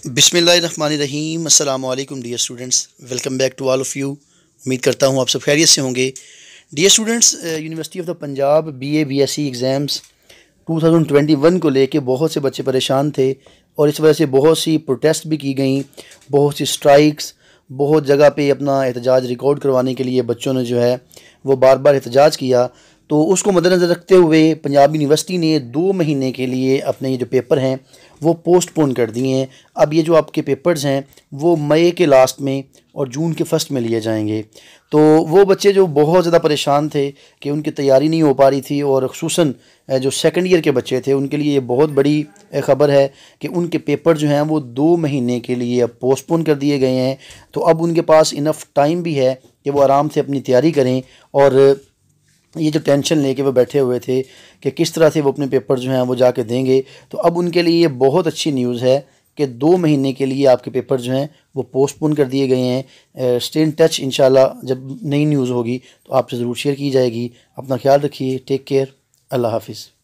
बिस्मिल्लाहिर्रहमानिर्रहीम। अस्सलाम वालेकुम dear students, welcome back to all of you. उम्मीद करता हूँ आप सब खैरियत से होंगे। Dear students, university of the Punjab BA BSc exams 2021 को लेके बहुत से बच्चे परेशान थे और इस वजह से बहुत सी प्रोटेस्ट भी की गई, बहुत सी स्ट्राइक्स, बहुत जगह पे अपना एहतजाज रिकॉर्ड करवाने के लिए बच्चों ने जो है वो बार बार एहतजाज किया। तो उसको मद्देनज़र रखते हुए पंजाब यूनिवर्सिटी ने 2 महीने के लिए अपने ये जो पेपर हैं वो पोस्टपोन कर दिए हैं। अब ये जो आपके पेपर्स हैं वो मई के लास्ट में और जून के फर्स्ट में लिए जाएंगे। तो वो बच्चे जो बहुत ज़्यादा परेशान थे कि उनकी तैयारी नहीं हो पा रही थी, और ख़ुसूसन जो सेकंड ईयर के बच्चे थे उनके लिए ये बहुत बड़ी ख़बर है कि उनके पेपर जो हैं वो 2 महीने के लिए अब पोस्टपोन कर दिए गए हैं। तो अब उनके पास इनफ टाइम भी है कि वो आराम से अपनी तैयारी करें, और ये जो टेंशन लेके वो बैठे हुए थे कि किस तरह से वो अपने पेपर जो हैं वो जाके देंगे, तो अब उनके लिए ये बहुत अच्छी न्यूज़ है कि 2 महीने के लिए आपके पेपर जो हैं वो पोस्टपोन कर दिए गए हैं। स्टे इन टच, इंशाल्लाह जब नई न्यूज़ होगी तो आपसे ज़रूर शेयर की जाएगी। अपना ख्याल रखिए, टेक केयर, अल्लाह हाफिज़।